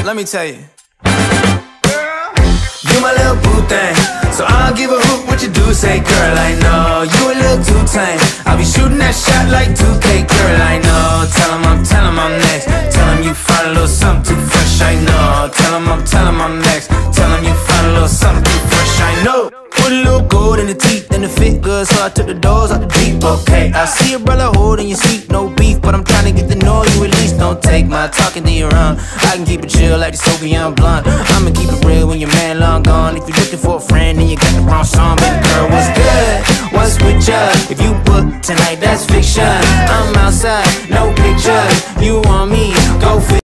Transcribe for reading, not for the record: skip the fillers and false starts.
Let me tell you. You my little boo thing, so I don't give a hoot what you do. Say, girl, I know you a little too tame. I'll be shooting that shot like 2K. Girl, I know. Tell him I'm next. Tell him you find a little something too fresh. I know. Tell him I'm next. Tell him you find a little something too fresh. I know. Put a little gold in the teeth and it fit good, so I took the doors out the Jeep. Okay, I see a brother holding your seat, no beef, but I'm trying to get to know you at least. Don't take my talking to your own. I can keep it chill like the Soviet blunt. I'ma keep it real when your man long gone. If you're looking for a friend, then you got the wrong song. Baby girl, what's good? What's with ya? If you book tonight, that's fiction. I'm outside, no pictures. You want me?